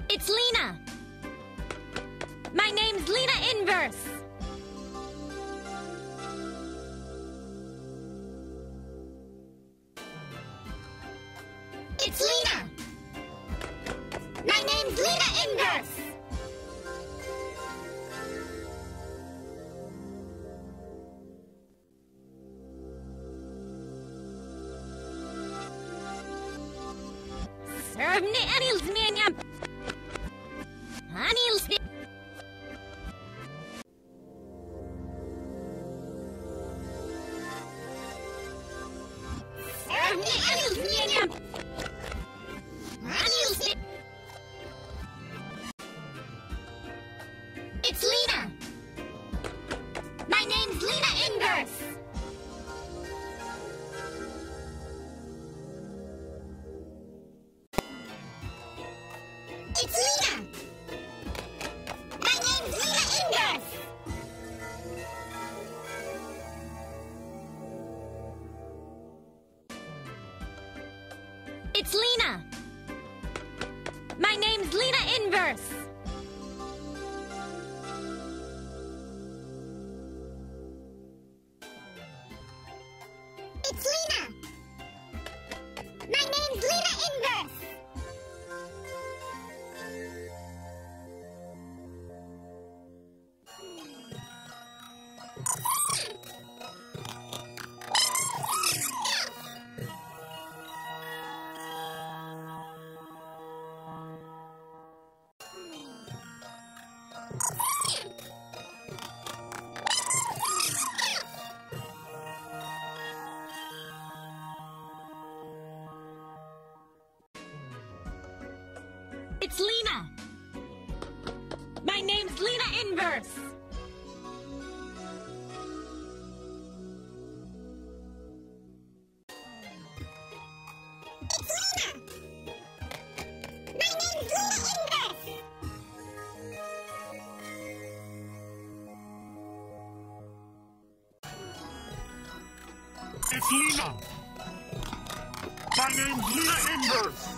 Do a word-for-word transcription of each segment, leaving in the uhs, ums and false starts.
It's Lena! My name's Lena Inverse! It's Lena! My name's Lena Inverse! Serve me Anil's Miniam! Anil's Serve me Anil's Miniam! Anil's It's Lena! My name's Lena Inverse! It's Lena! My name's Lena Inverse! It's Lena! My name's Lena Inverse! It's Lena! My name's Lena Inverse! It's Lena! My name's Lena Inverse! It's Lena! My name's Lena Inverse! It's Lena! My name's Lena Inverse!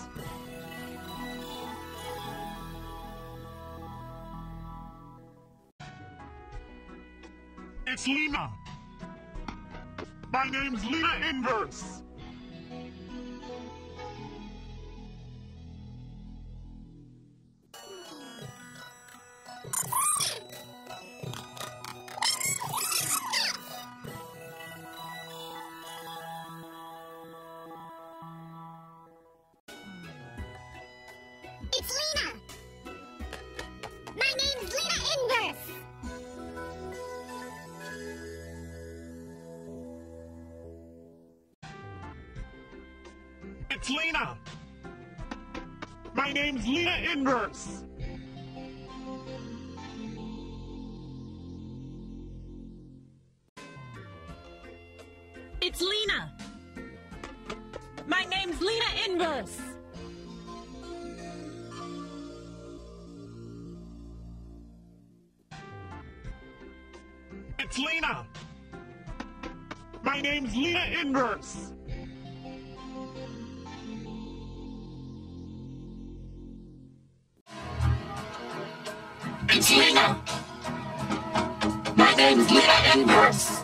It's Lena! My name's Lena Inverse! It's Lena! My name's Lena Inverse! It's Lena! My name's Lena Inverse! It's Lena! My name's Lena Inverse! It's Lena! My name's Lena Inverse! It's Lena! My name's Lena Inverse!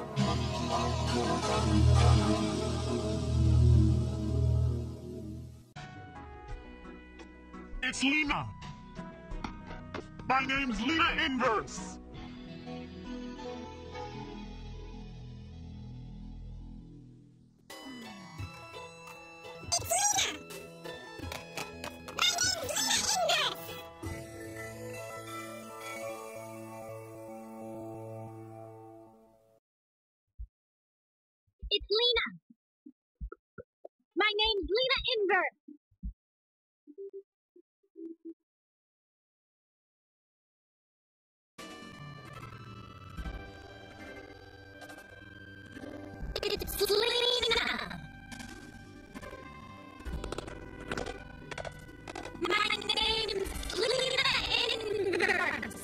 It's Lena! My name's Lena Inverse! It's Lena! My name's Lena Inverse! It's Lena! My name's Lena Inverse!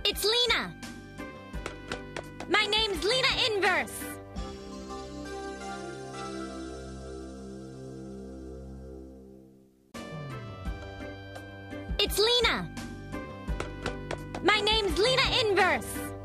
It's Lena. My name's Lena Inverse. It's Lena. My name's Lena Inverse.